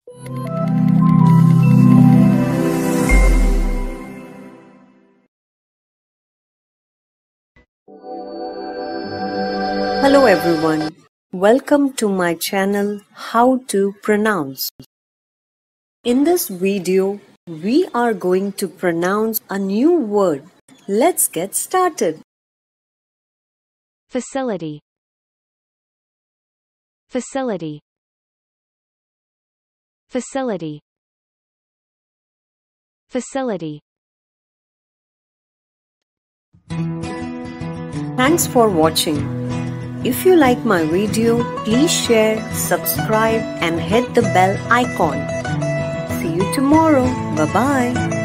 Hello everyone, welcome to my channel How to Pronounce. In this video, we are going to pronounce a new word. Let's get started. Facility. Facility. Facility. Facility. Thanks for watching. If you like my video, please share, subscribe and hit the bell icon. See you tomorrow. Bye-bye.